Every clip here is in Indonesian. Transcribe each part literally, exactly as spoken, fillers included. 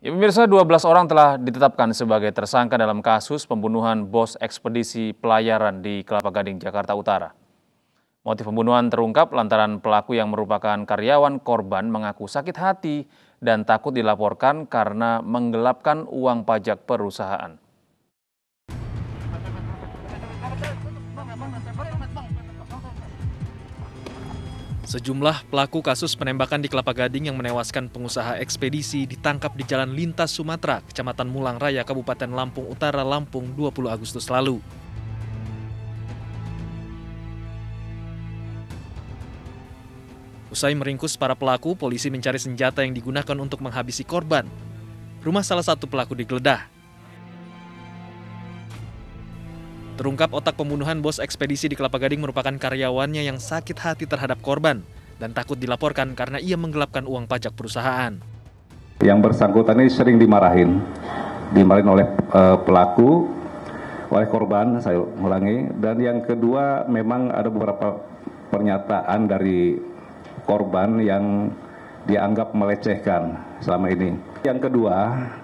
Ya, pemirsa, dua belas orang telah ditetapkan sebagai tersangka dalam kasus pembunuhan bos ekspedisi pelayaran di Kelapa Gading, Jakarta Utara. Motif pembunuhan terungkap lantaran pelaku yang merupakan karyawan korban mengaku sakit hati dan takut dilaporkan karena menggelapkan uang pajak perusahaan. Sejumlah pelaku kasus penembakan di Kelapa Gading yang menewaskan pengusaha ekspedisi ditangkap di Jalan Lintas Sumatera, Kecamatan Mulang Raya, Kabupaten Lampung Utara, Lampung, dua puluh Agustus lalu. Usai meringkus para pelaku, polisi mencari senjata yang digunakan untuk menghabisi korban. Rumah salah satu pelaku digeledah. Terungkap otak pembunuhan bos ekspedisi di Kelapa Gading merupakan karyawannya yang sakit hati terhadap korban dan takut dilaporkan karena ia menggelapkan uang pajak perusahaan. Yang bersangkutan ini sering dimarahin, dimarahin oleh uh, pelaku, oleh korban, saya ulangi. Dan yang kedua, memang ada beberapa pernyataan dari korban yang dianggap melecehkan selama ini. Yang kedua,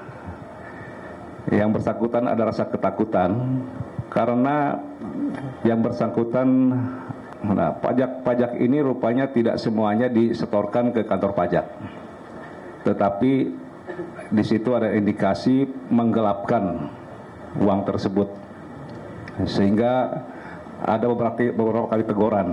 yang bersangkutan ada rasa ketakutan karena yang bersangkutan, nah, pajak-pajak ini rupanya tidak semuanya disetorkan ke kantor pajak, tetapi di situ ada indikasi menggelapkan uang tersebut, sehingga ada beberapa, beberapa kali teguran.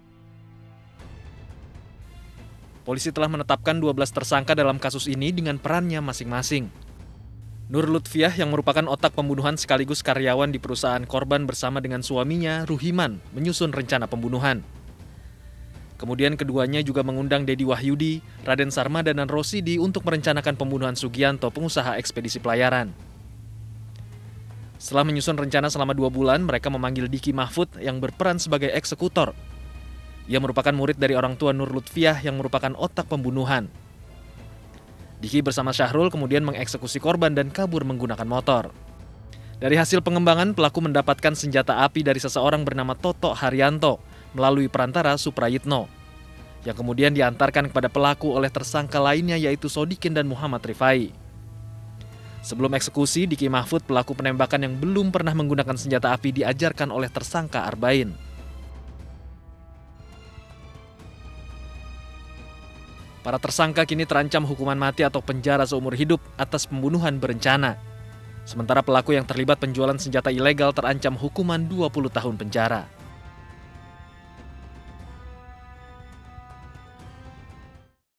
Polisi telah menetapkan dua belas tersangka dalam kasus ini dengan perannya masing-masing. Nur Lutfiah yang merupakan otak pembunuhan sekaligus karyawan di perusahaan korban bersama dengan suaminya, Ruhiman, menyusun rencana pembunuhan. Kemudian keduanya juga mengundang Dedi Wahyudi, Raden Sarmada, dan Rosidi untuk merencanakan pembunuhan Sugianto, pengusaha ekspedisi pelayaran. Setelah menyusun rencana selama dua bulan, mereka memanggil Diki Mahfud yang berperan sebagai eksekutor. Ia merupakan murid dari orang tua Nur Lutfiah yang merupakan otak pembunuhan. Diki bersama Syahrul kemudian mengeksekusi korban dan kabur menggunakan motor. Dari hasil pengembangan, pelaku mendapatkan senjata api dari seseorang bernama Toto Haryanto melalui perantara Suprayitno, yang kemudian diantarkan kepada pelaku oleh tersangka lainnya yaitu Sodikin dan Muhammad Rifai. Sebelum eksekusi, Diki Mahfud, pelaku penembakan yang belum pernah menggunakan senjata api, diajarkan oleh tersangka Arbain. Para tersangka kini terancam hukuman mati atau penjara seumur hidup atas pembunuhan berencana. Sementara pelaku yang terlibat penjualan senjata ilegal terancam hukuman dua puluh tahun penjara.